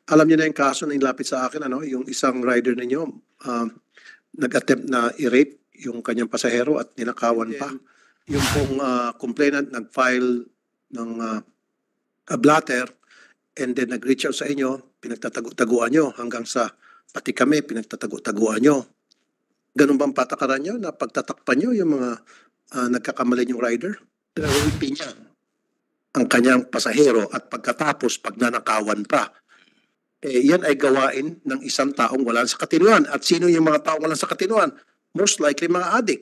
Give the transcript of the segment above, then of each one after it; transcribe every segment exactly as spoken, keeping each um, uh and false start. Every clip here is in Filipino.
alam niyo na yung kaso na inilapit sa akin, ano, yung isang rider ninyo, um, nag-attempt na i-rape yung kanyang pasahero at ninakawan pa. Yung pong uh, complainant nag-file ng uh, a blatter and then nag-reach out sa inyo, pinagtatago-taguan nyo hanggang sa pati kami, pinagtatago-taguan nyo. Ganun bang patakaran nyo na pagtatakpan nyo yung mga uh, nagkakamali yung rider? Pinag-rape niya ang kanyang pasahero at pagkatapos pagnanakawan pa. Eh, yan ay gawain ng isang taong wala sa katinuan. At sino yung mga taong wala sa katinuan? Most likely mga adik.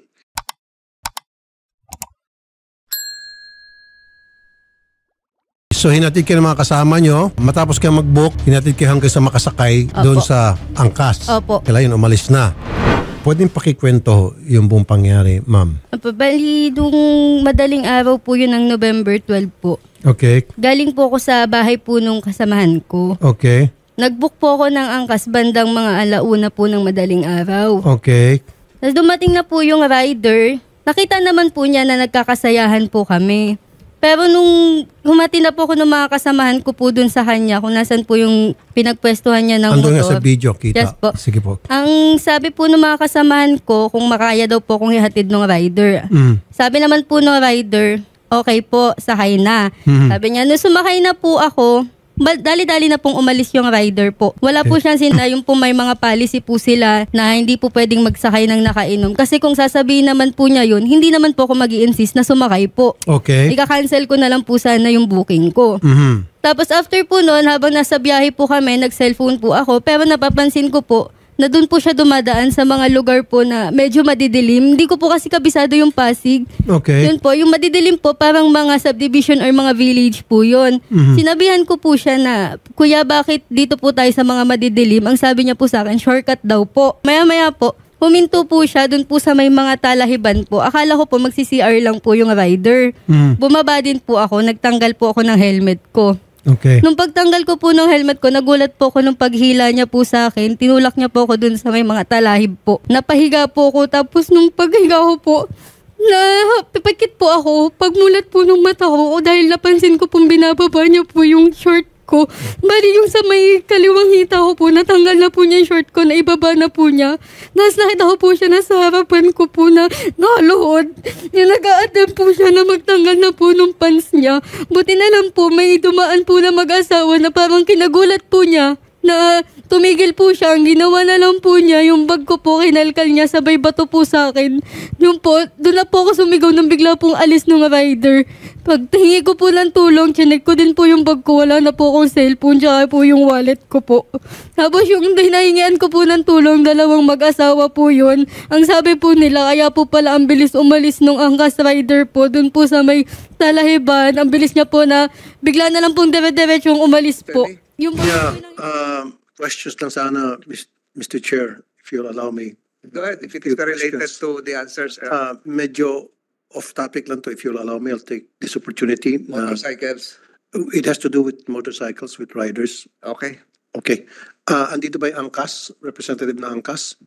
So hinatid kayo ng mga kasama nyo, matapos kayo mag-book, hinatid kayo hanggang sa makasakay doon sa angkas. Opo. Kaya yun, umalis na. Pwedeng pakikwento yung buong pangyari, ma'am? Opo, bali, nung madaling araw po yun ng November twelfth po. Okay. Galing po ako sa bahay po nung kasamahan ko. Okay. Nag-book po ako ng angkas bandang mga alauna po ng madaling araw. Okay. Tapos dumating na po yung rider, nakita naman po niya na nagkakasayahan po kami. Pero nung humati na po ako ng mga kasamahan ko po dun sa kanya, kung nasan po yung pinagpwestuhan niya ng Andun motor. nga sa video, kita. Yes po. Sige po. Ang sabi po ng mga kasamahan ko, kung makaya daw po kung ihatid ng rider. Mm. Sabi naman po ng rider, okay po, sakay na. Mm-hmm. Sabi niya, nung sumakay na po ako, dali-dali na pong umalis yung rider po. Wala po siyang sina, yung po may mga policy po sila na hindi po pwedeng magsakay ng nakainom. Kasi kung sasabihin naman po niya yun, hindi naman po ako mag-i-insist na sumakay po. Okay. Ika-cancel ko na lang po sana yung booking ko. Mm-hmm. Tapos after po noon, habang nasa biyahe po kami, nag-cellphone po ako. Pero napapansin ko po, na doon po siya dumadaan sa mga lugar po na medyo madidilim. Hindi ko po kasi kabisado yung Pasig. Okay. Yun po, yung madidilim po, parang mga subdivision or mga village po yun. Mm-hmm. Sinabihan ko po siya na, Kuya, bakit dito po tayo sa mga madidilim? Ang sabi niya po sa akin, shortcut daw po. Maya-maya po, huminto po siya doon po sa may mga talahiban po. Akala ko po magsi-C R lang po yung rider. Mm-hmm. Bumaba din po ako, nagtanggal po ako ng helmet ko. Okay. Nung pagtanggal ko po ng helmet ko, nagulat po ako nung paghila niya po sa akin. Tinulak niya po ako dun sa may mga talahib po. Napahiga po ako, tapos nung paghiga ko po, na pipikit po ako. Pagmulat po ng mata ko, dahil napansin ko pong binababa niya po yung short ko. Bali yung sa may kaliwang hita ko po, natanggal na po niya yung short ko, na ibaba na po niya. Tapos nakita ko po siya na sa harapan ko po na nakaluhod. Yung nag-a-attempt po siya na magtanggal na po ng pants niya. Buti na lang po, may dumaan po na mag-asawa na parang kinagulat po niya na tumigil po siya. Ang ginawa na lang po niya, yung bag ko po, kinalkal niya, sabay bato po sa akin. Yung po, doon na po ako sumigaw nang bigla pong alis ng rider. Pagtingi ko po ng tulong, chinek ko din po yung bag ko, wala na po akong cellphone, tsaka po yung wallet ko po. Tapos yung hinahingian ko po ng tulong, dalawang mag-asawa po yun. Ang sabi po nila, kaya po pala ang bilis umalis nung angkas rider po, doon po sa may talahiban, ang bilis niya po na bigla na lang pong dire-diretsong umalis po. Yung po, Yeah, uh, questions lang sana, Mister Chair, if you'll allow me. Go ahead, if it is related to the answers. Uh, Uh, medyo off-topic lang to, if you'll allow me, I'll take this opportunity. Uh, motorcycles. it has to do with motorcycles, with riders. Okay. Okay. Uh, andito ba yung angkas? Representative na angkas?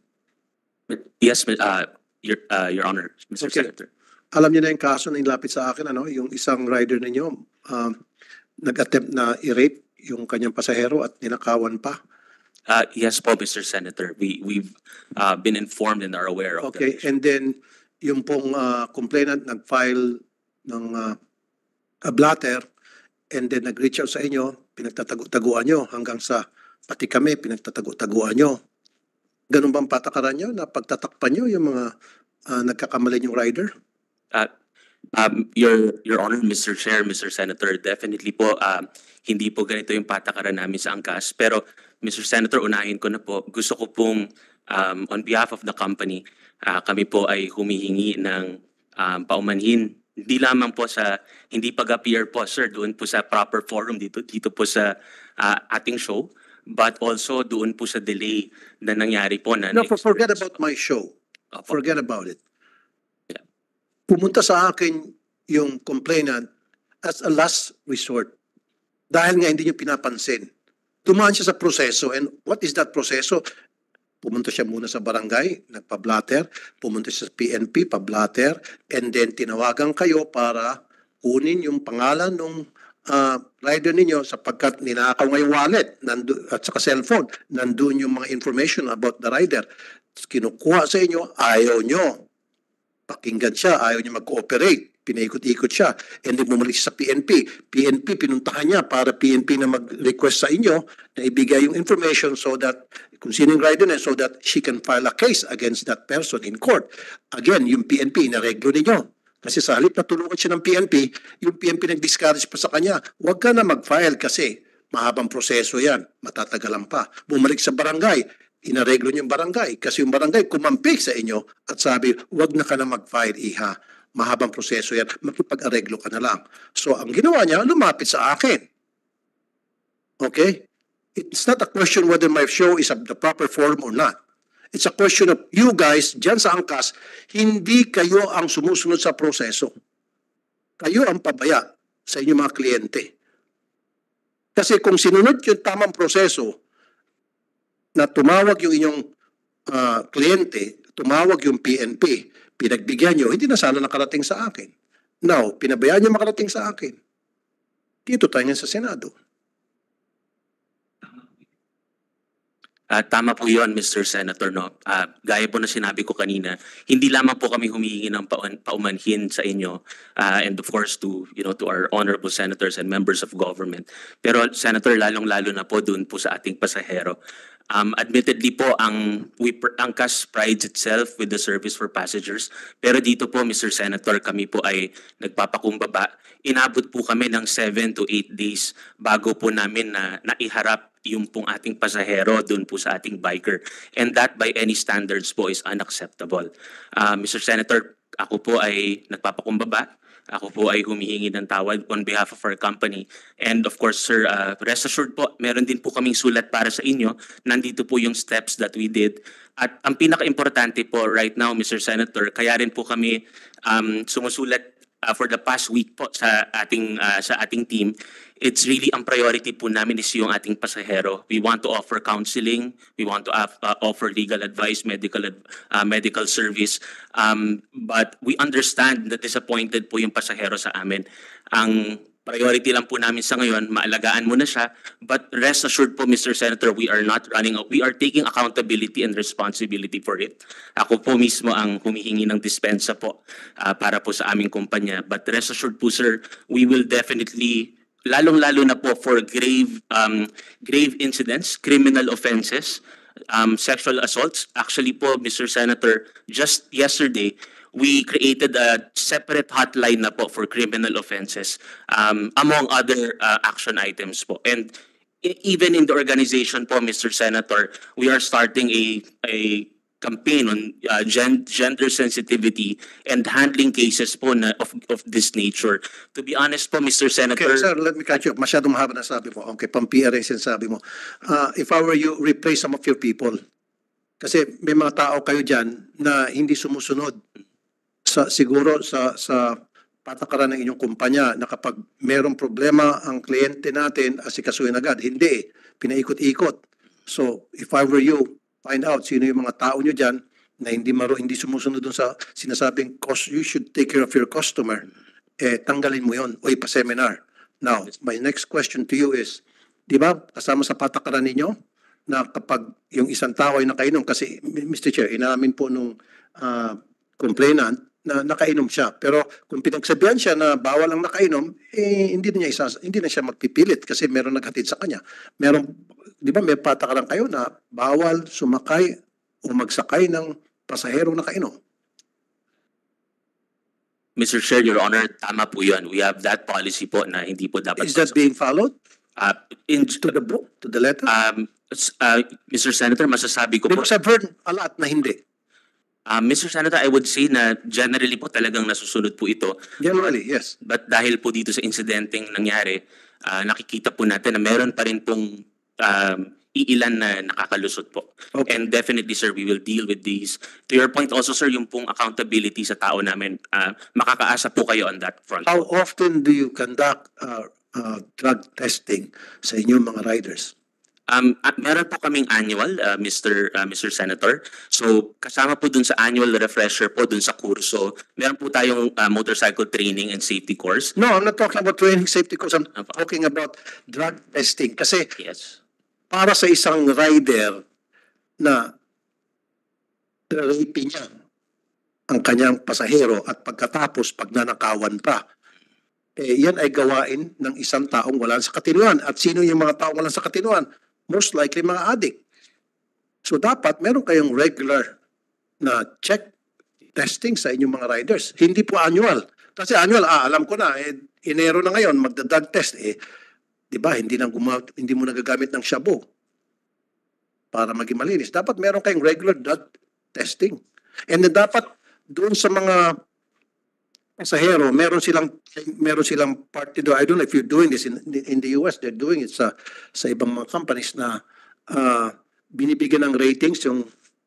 Yes, uh, Your, uh, Your Honor, Mister Okay. Senator. Alam niyo na yung kaso na inilapit sa akin, ano, yung isang rider ninyo, um, nag-attempt na i-rape yung kanyang pasahero at ninakawan pa. Uh, yes po, Mister Senator. We, we've uh, been informed and are aware of Okay, the and then yung pong uh, complainant nag-file ng uh, a blatter and then nag-reach out sa inyo, pinagtatago-taguan nyo hanggang sa pati kami, pinagtatago-taguan nyo. Ganun bang patakaran nyo na pagtatakpan nyo yung mga uh, nagkakamali yung rider? Uh, um, Your, Your Honor, Mister Chair, Mister Senator, definitely po, um, hindi po ganito yung patakaran namin sa angkas. Pero, Mister Senator, unahin ko na po, gusto ko pong, um, on behalf of the company, uh, kami po ay humihingi ng um, paumanhin. Hindi lamang po sa, hindi pag-appear po, sir, doon po sa proper forum dito, dito po sa uh, ating show, but also doon po sa delay na nangyari po. Na No, for, forget about my show. Opo. Forget about it. Yeah. Pumunta sa akin yung complainant as a last resort. Dahil nga hindi niyo pinapansin. Tumaan siya sa proseso. And what is that proseso? Pumunta siya muna sa barangay, nagpa-blatter. Pumunta siya sa P N P, pa-blatter. And then tinawagan kayo para kunin yung pangalan ng uh, rider ninyo sapagkat ninakaw nga yung wallet nandu at saka cellphone. Nandun yung mga information about the rider. Kinukuha sa inyo, ayaw nyo. Pakinggan siya, ayaw niya mag-cooperate. Pinaikot-ikot siya. And then bumalik siya sa P N P. P N P, pinuntahan niya para P N P na mag-request sa inyo na ibigay yung information so that, kung sino yung rider na, so that she can file a case against that person in court. Again, yung P N P, inareglo ninyo. Kasi sa halip na tulungan siya ng P N P, yung P N P nag-discourage pa sa kanya, huwag ka na mag-file kasi mahabang proseso yan, matatagalan pa. Bumalik sa barangay, inareglo niyo yung barangay kasi yung barangay kumampik sa inyo at sabi, huwag na ka na mag-file, iha. Mahabang proseso yan, makipag-areglo ka na lang. So, ang ginawa niya, lumapit sa akin. Okay? It's not a question whether my show is of the proper form or not. It's a question of you guys, dyan sa angkas, hindi kayo ang sumusunod sa proseso. Kayo ang pabaya sa inyong mga kliyente. Kasi kung sinunod yung tamang proseso, na tumawag yung inyong uh, kliyente, tumawag yung P N P, pinagbigyan nyo, hindi na sana nakarating sa akin. Now, pinabayaan nyo makarating sa akin. Dito tayo nga sa Senado. Uh, tama po yun, Mister Senator. No? Uh, gaya po na sinabi ko kanina, hindi lamang po kami humihingi ng paun paumanhin sa inyo uh, and of course to, you know, to our honorable senators and members of government. Pero Senator, lalong-lalo na po dun po sa ating pasahero. Um, admittedly po, ang, we, ang C A S prides itself with the service for passengers. Pero dito po, Mister Senator, kami po ay nagpapakumbaba. Inabot po kami ng seven to eight days bago po namin na naiharap yung pong ating pasahero doon po sa ating biker. And that by any standards po is unacceptable. Uh, Mister Senator, ako po ay nagpapakumbaba. Ako po ay humihingi ng tawad on behalf of our company. And of course, sir, uh, rest assured po, meron din po kaming sulat para sa inyo. Nandito po yung steps that we did. At ang pinaka-importante po right now, Mister Senator, kaya rin po kami um, sumusulat uh, for the past week po sa ating, uh, sa ating team. It's really, ang priority po namin is yung ating pasahero. We want to offer counseling. We want to uh, offer legal advice, medical uh, medical service. Um, but we understand that disappointed po yung pasahero sa amin. Ang priority lang po namin sa ngayon, maalagaan mo na siya. But rest assured po, Mister Senator, we are not running out. We are taking accountability and responsibility for it. Ako po mismo ang humihingi ng dispensa po uh, para po sa aming kumpanya. But rest assured po, sir, we will definitely, lalong-lalo na po for grave um, grave incidents, criminal offenses, um, sexual assaults. Actually po, Mister Senator, just yesterday, we created a separate hotline na po for criminal offenses, um, among other uh, action items po. And e- even in the organization po, Mister Senator, we are starting a, a campaign on uh, gen gender sensitivity and handling cases po na of, of this nature. To be honest po, Mister Senator... Okay, sir, let me catch you up. Masyadong mahaba na sabi mo. Okay, pang-P R yung sinasabi mo. Uh, if I were you, replace some of your people. Kasi may mga tao kayo dyan na hindi sumusunod. Sa, siguro sa, sa patakaran ng inyong kumpanya na kapag merong problema ang kliyente natin, asikasuhin agad. Hindi, pinaikot-ikot. So, if I were you, find out sino yung mga tao nyo dyan na hindi maro, hindi sumusunod dun sa sinasabing cost, you should take care of your customer. Eh, tanggalin mo yon o ipa-seminar. Now, my next question to you is, di ba, kasama sa patakaran ninyo na kapag yung isang tao ay nakainom, kasi Mister Chair, inamin po nung uh, complainant na nakainom siya. Pero kung pinagsabihan siya na bawal ang nakainom, eh, hindi na, niya isa, hindi na siya magpipilit kasi meron naghatid sa kanya. Meron, di ba, may patakaran kayo na bawal sumakay o magsakay ng pasaherong nakainom. Mister Chair, Your Honor, tama po yun. We have that policy po na hindi po dapat... Is that being followed? Uh, in, To the book, to the letter? um, s- uh, Mister Senator, masasabi ko po... Because I've heard a lot na hindi. Uh, Mister Senator, I would say na generally po talagang nasusunod po ito. Generally, yes. But dahil po dito sa insidenteng nangyari, uh, nakikita po natin na meron pa rin pong um, iilan na nakakalusot po. Okay. And definitely, sir, we will deal with these. To your point also, sir, yung pong accountability sa tao namin, uh, makakaasa po kayo on that front. How often do you conduct uh, uh, drug testing sa inyong mga riders? Um, at meron po kaming annual, uh, Mister uh, Mister Senator. So kasama po dun sa annual refresher po dun sa kurso, meron po tayong uh, motorcycle training and safety course. No, I'm not talking about training safety course. I'm Apa. talking about drug testing. Kasi Yes. para sa isang rider na rape niya ang kanyang pasahero at pagkatapos pagnanakawan pa, eh, yan ay gawain ng isang taong wala sa katinuan. At sino yung mga taong wala sa katinuan? Most likely mga addict. So dapat meron kayong regular na check testing sa inyong mga riders. Hindi po annual. Kasi annual, ah, alam ko na, eh, Enero na ngayon, magda-drug test. Eh, di ba, hindi, nang guma- hindi mo nagagamit ng shabu para maging malinis. Dapat meron kayong regular drug testing. And then dapat doon sa mga pasahero, meron silang meron silang party do. I don't know if you're doing this in in the U S. They're doing it sa sa ibang mga companies na uh, binibigyan ng ratings yung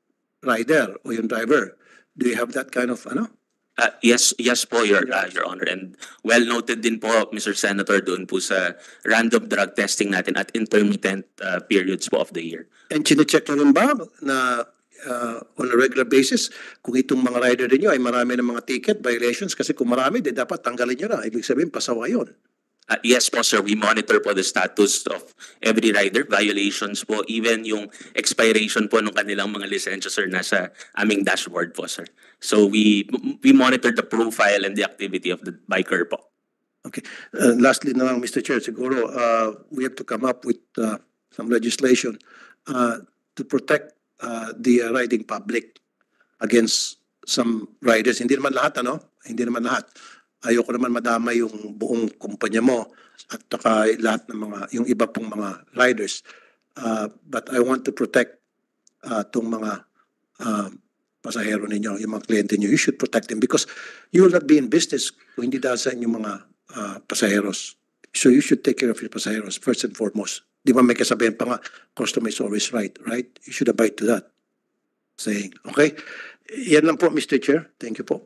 rider o yung driver. Do you have that kind of ano? Uh, yes, yes po, Your, uh, Your Honor. And well noted din po, Mister Senator, doon po sa random drug testing natin at intermittent uh, periods po of the year. And chine-check nyo rin ba na uh, on a regular basis kung itong mga rider ninyo ay marami ng mga ticket violations? Kasi kung marami, di dapat tanggalin nyo na. Ibig sabihin, pasawa yun. Uh, yes po, sir. We monitor po the status of every rider, violations po, even yung expiration po ng kanilang mga lisensya, sir, nasa aming dashboard po, sir. So we we monitor the profile and the activity of the biker po. Okay. Uh, lastly na lang, Mister Chair, siguro uh, we have to come up with uh, some legislation uh, to protect uh, the uh, riding public against some riders. Hindi naman lahat, ano? Hindi naman lahat. Ayoko naman madama yung buong kumpanya mo at saka lahat ng mga, yung iba pong mga riders. Uh, but I want to protect uh, tong mga uh, pasahero ninyo, yung mga kliyente nyo. You should protect them because you will not be in business kung hindi dahil sa inyong mga uh, pasaheros. So you should take care of your pasaheros first and foremost. Di ba may kasabihan pa nga, customer is always right, right? You should abide to that saying. Okay? Yan lang po, Mister Chair. Thank you po.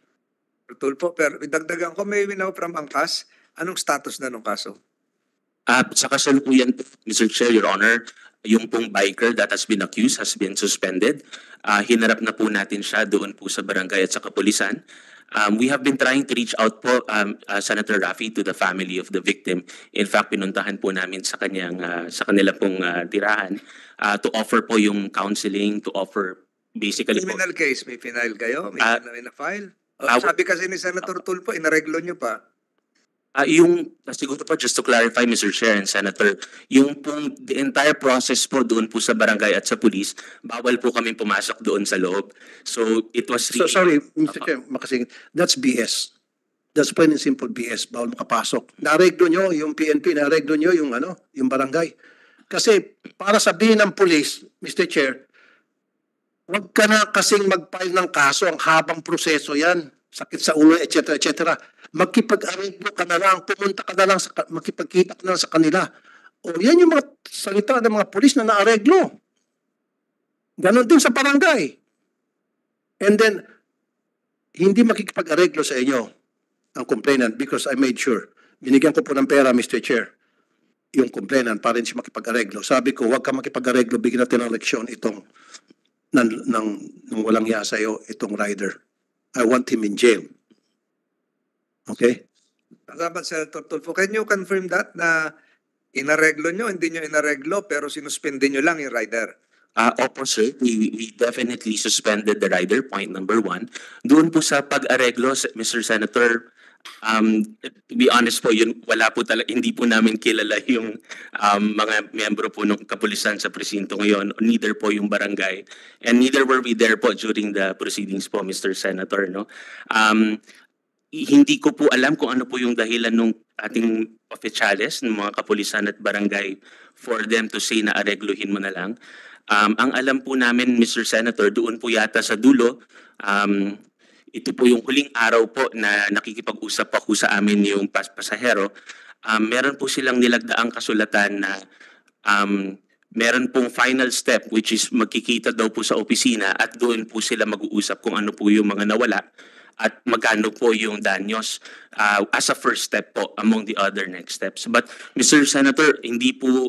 Tulfo, pero idagdagan ko, may winaw from Angkas. Anong status na nung kaso? Uh, sa kasalukuyan po, Mister Chair, Your Honor, yung pong biker that has been accused has been suspended. Uh, hinarap na po natin siya doon po sa barangay at sa kapulisan. Um, we have been trying to reach out po, um, uh, Senator Raffy, to the family of the victim. In fact, pinuntahan po namin sa kanyang, uh, sa kanila pong uh, tirahan uh, to offer po yung counseling, to offer basically po. Criminal case, may final kayo? May Ah, uh, na-file? Oh, ah, sabi kasi ni Senator Tulfo, inareglo nyo pa. Ah, yung, ah, siguro po, just to clarify, Mister Chair and Senator, yung pong, the entire process po doon po sa barangay at sa police, bawal po kami pumasok doon sa loob. So, it was So, really... sorry, Mister Apa. Chair, makasingit. That's B S. That's plain and simple B S. Bawal makapasok. Nareglo nyo yung P N P, nareglo nyo yung ano, yung barangay. Kasi para sabihin ng police, Mister Chair, huwag ka na kasing mag-file ng kaso, ang habang proseso yan. Sakit sa ulo, et cetera, et cetera. Magkipag-arreglo ka na lang, pumunta ka na lang, sa, makipagkita ka na lang sa kanila. O yan yung mga salita ng mga pulis na naareglo. Ganon din sa barangay. And then, hindi makikipag-areglo sa inyo ang complainant because I made sure. Binigyan ko po ng pera, Mister Chair, yung complainant para hindi siya makipag-areglo. Sabi ko, huwag ka makipag-areglo, bigyan natin ng leksyon itong ng, ng, ng walang hiya sa iyo, itong rider. I want him in jail. Okay? Salamat, Senator Tulfo. Can you confirm that na inareglo nyo, hindi nyo inareglo, pero sinuspindi nyo lang yung rider? Uh, opo, sir. We, we definitely suspended the rider, point number one. Doon po sa pag-areglo, Mister Senator, um, to be honest po, yun, wala po talaga, hindi po namin kilala yung um, mga miyembro po ng kapulisan sa presinto ngayon, neither po yung barangay, and neither were we there po during the proceedings po, Mister Senator, no? Um, hindi ko po alam kung ano po yung dahilan ng ating oficiales, ng mga kapulisan at barangay for them to say na aregluhin mo na lang. Um, ang alam po namin, Mister Senator, doon po yata sa dulo, um, ito po yung huling araw po na nakikipag-usap pa po sa amin yung pas pasahero. Um, meron po silang nilagdaang kasulatan na um, meron pong final step which is magkikita daw po sa opisina at doon po sila mag-uusap kung ano po yung mga nawala at magkano po yung danyos uh, as a first step po among the other next steps. But Mister Senator, hindi po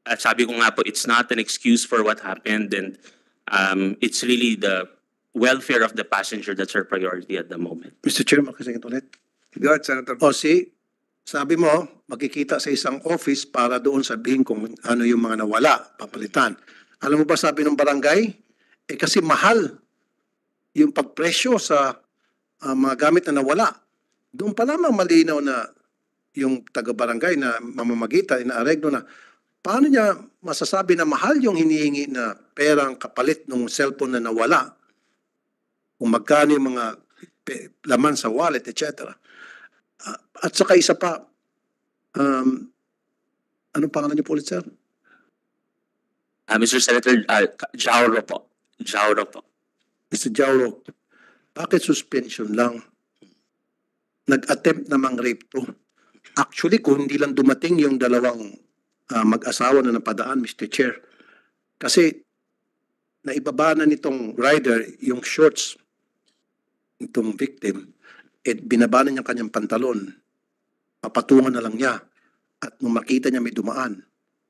uh, sabi ko nga po, it's not an excuse for what happened, and um, it's really the welfare of the passenger that's our priority at the moment. Mister Chair, makisingit ulit. Go ahead, Senator. O si, sabi mo, magkikita sa isang office para doon sabihin kung ano yung mga nawala, papalitan. Alam mo ba sabi ng barangay? Eh kasi mahal yung pagpresyo sa ah, mga gamit na nawala. Doon pa lamang malinaw na yung taga-barangay na mamamagitan, inaareglo na, paano niya masasabi na mahal yung hinihingi na perang kapalit ng cellphone na nawala? Kung magkano yung mga pe- laman sa wallet, et cetera. Ah, at saka isa pa, um, anong pangalan niyo po ulit, sir? Uh, Mister Senator, uh, Jauro po. Jauro po. Mister Jauro, bakit suspension lang? Nag-attempt na mang-rape to. Actually, kung hindi lang dumating yung dalawang ah, mag-asawa na napadaan, Mister Chair, kasi naibaba na nitong rider yung shorts nitong victim, at binaba na niya kanyang pantalon, papatungan na lang niya, at nung makita niya may dumaan,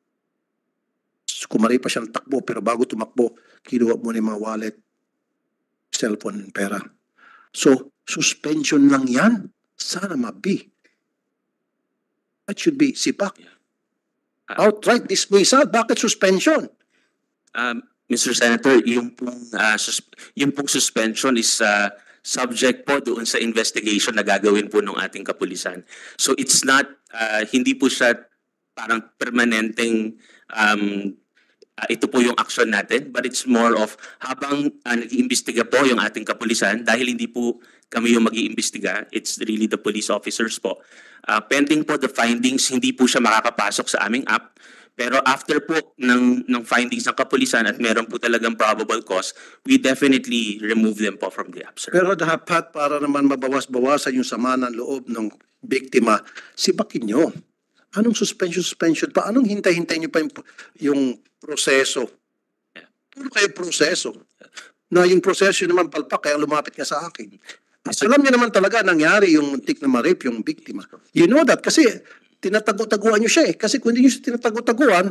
kumari pa siya ng takbo, pero bago tumakbo, kinuha mo na yung mga wallet, cellphone, pera. So, suspension lang yan. Sana mabi. That should be sipak. Outright dismissal. Bakit suspension? Um, Mister Senator, yung pong, uh, sus- yung pong suspension is uh, subject po doon sa investigation na gagawin po ng ating kapulisan. So it's not, uh, hindi po siya parang permanenteng um, uh, ito po yung action natin, but it's more of habang uh, nag-iimbestiga po yung ating kapulisan, dahil hindi po kami yung mag-iimbestiga, it's really the police officers po. Uh, pending po the findings, hindi po siya makakapasok sa aming app. Pero after po ng, ng findings ng kapulisan at meron po talagang probable cause, we definitely remove them po from the app, sir. Pero dapat para naman mabawas-bawasan yung sama ng loob ng biktima, sibakin nyo. Anong suspension, suspension pa? Anong hintay-hintay nyo pa yung, yung proseso? Puro kayo proseso. Na yung proseso naman palpak, kaya lumapit ka sa akin. At alam niyo naman talaga nangyari yung muntik na ma-rape yung biktima. You know that kasi tinatago-taguan nyo siya eh. Kasi kung hindi nyo siya tinatago-taguan,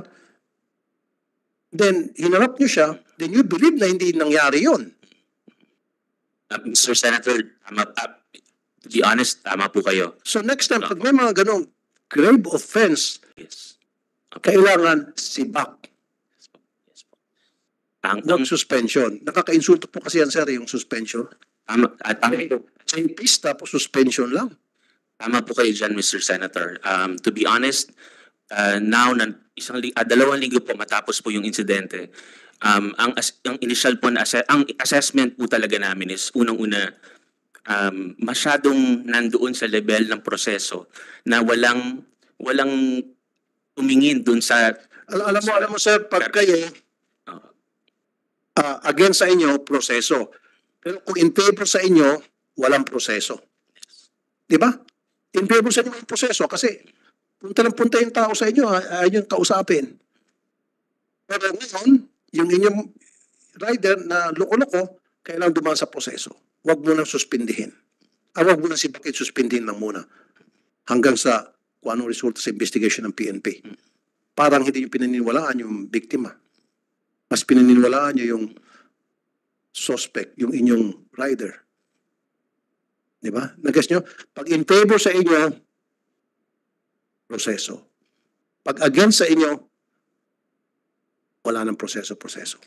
then hinarap nyo siya, then you believe na hindi nangyari yun. Uh, Mister Senator, tama, uh, to be honest, tama po kayo. So next time, pag may mga ganong grave offense, Yes. kailangan sibak Yes po. Ang, ng ang, suspension. Nakaka-insulto po kasi yan, sir, yung suspension. tama, at, tama, Sa yung pista po, suspension lang. tama po kayo dyan, Mister Senator. Um, to be honest, uh, now, na isang, li- uh, dalawang linggo po matapos po yung insidente, um, ang, as, ang initial po na asse- ang assessment po talaga namin is unang-una, um, masyadong nandoon sa level ng proseso na walang walang tumingin doon sa Al- alam mo, alam mo, sir, pag kayo, uh, uh, against sa inyo, proseso. Pero kung in favor sa inyo, walang proseso. Di ba? In favor sa inyo, walang proseso. Kasi punta ng punta yung tao sa inyo, ay- ayaw yung kausapin. Pero ngayon, yung inyong rider na loko-loko, kailangan dumaan sa proseso. Huwag mo nang suspindihin. Ah, huwag mo nang si bakit suspindihin lang muna. Hanggang sa kung anong resulta sa investigation ng P N P. Parang hindi nyo pinaniniwalaan yung biktima. Mas pinaniniwalaan nyo yung suspect, yung inyong rider. Di ba? Nag-guess nyo? Pag in favor sa inyo, proseso. Pag against sa inyo, wala nang proseso-proseso.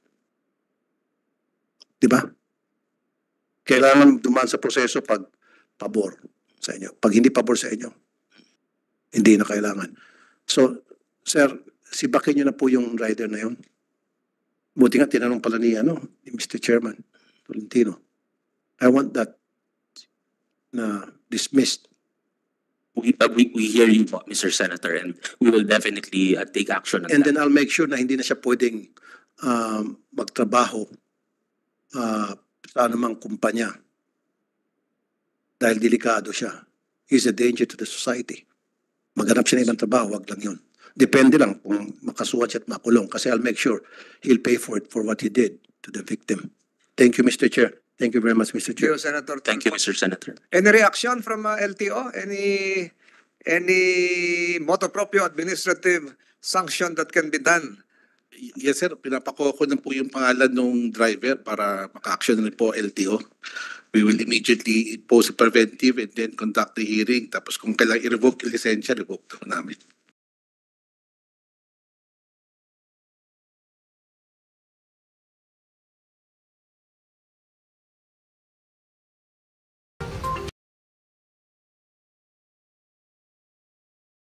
Di ba? Kailangan dumaan sa proseso pag pabor sa inyo. Pag hindi pabor sa inyo, hindi na kailangan. So, sir, sibakin nyo na po yung rider na yun. Buti nga, tinanong pala ni, ano, ni Mister Chairman Tolentino. I want that na dismissed. we, uh, we, we hear you po, Mister Senator, and we will definitely uh, take action on And that. then I'll make sure na hindi na siya pwedeng um, magtrabaho uh, sa anumang kumpanya. Dahil delikado siya. He's a danger to the society. Maghanap siya ng ibang trabaho, wag lang yun. Depende lang kung makasuhan siya at makulong. Kasi I'll make sure he'll pay for it for what he did to the victim. Thank you, Mister Chair. Thank you very much, Mister Thank you, Chair. Senator. Thank you, Tulfo. Mister Senator. Any reaction from uh, L T O? Any any motu proprio administrative sanction that can be done. Yes, sir. Pinapako ko na po yung pangalan ng driver para maka-action na rin po L T O. We will immediately impose a preventive and then conduct the hearing. Tapos kung kailangan i-revoke yung lisensya, revoke na namin.